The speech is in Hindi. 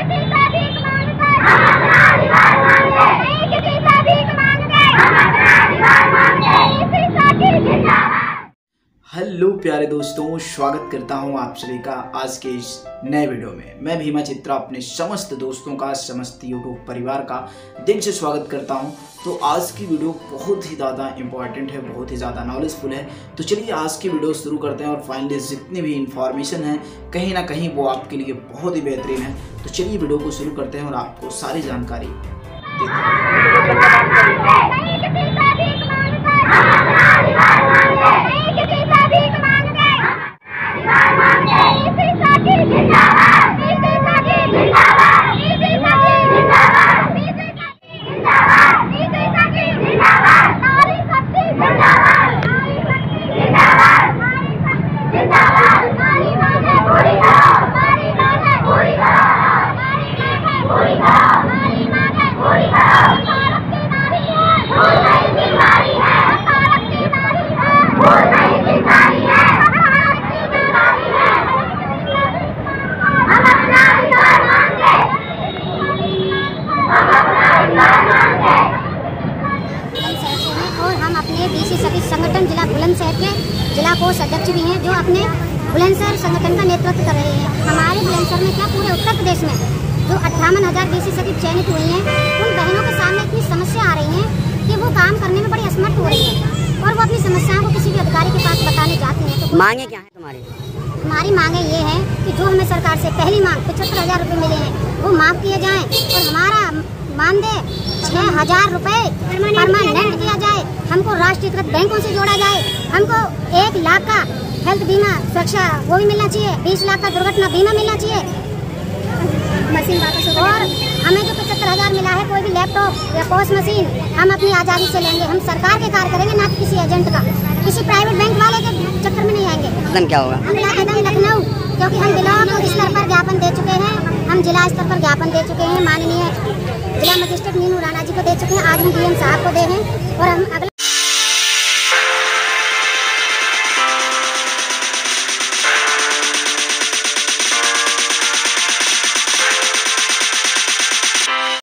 हेलो प्यारे दोस्तों, स्वागत करता हूं आप सभी का आज के इस नए वीडियो में। मैं भीमा चित्रा अपने समस्त दोस्तों का, समस्त यूट्यूब परिवार का दिल से स्वागत करता हूं। तो आज की वीडियो बहुत ही ज़्यादा इम्पॉर्टेंट है, बहुत ही ज़्यादा नॉलेजफुल है। तो चलिए आज की वीडियो शुरू करते हैं और फाइनली जितनी भी इंफॉर्मेशन है कहीं ना कहीं वो आपके लिए बहुत ही बेहतरीन है। तो चलिए वीडियो को शुरू करते हैं और आपको सारी जानकारी देते हैं। बीसी सखी संगठन जिला बुलंदशहर के जिला कोष अध्यक्ष भी हैं, जो अपने बुलंदशहर संगठन का नेतृत्व कर रहे हैं। हमारे बुलंदशहर में क्या पूरे उत्तर प्रदेश में जो 58,000 बीसी सखी चयनित हुई हैं, उन बहनों के सामने इतनी समस्या आ रही है कि वो काम करने में बड़ी असमर्थ हो रही है और वो अपनी समस्याओं को किसी भी अधिकारी के पास बताने जाती हैं। तो मांगे क्या है तुम्हारी? हमारी मांगे ये है कि जो हमें सरकार से पहली मांग 75,000 रुपये मिले हैं वो माफ किए जाएँ और हमारा मानदेय 6,000 रुपये परमानेंट किया जाए। हमको राष्ट्रीयकृत बैंकों से जोड़ा जाए। हमको 1 लाख का हेल्थ बीमा सुरक्षा वो भी मिलना चाहिए। 20 लाख का दुर्घटना बीमा मिलना चाहिए। मशीन वापस और हमें जो 75,000 मिला है, कोई भी लैपटॉप या पोस्ट मशीन हम अपनी आज़ादी से लेंगे। हम सरकार के कार्य करेंगे, ना कि किसी एजेंट का, किसी प्राइवेट बैंक वाले के चक्कर में नहीं आएंगे। कदम क्या होगा? अगला कदम लखनऊ, क्योंकि हम ब्लॉक स्तर पर ज्ञापन दे चुके हैं, हम जिला स्तर पर ज्ञापन दे चुके हैं, माननीय जिला मजिस्ट्रेट मीनू राणा जी को दे चुके हैं, आज हम डीएम साहब को दे हैं और हम अगला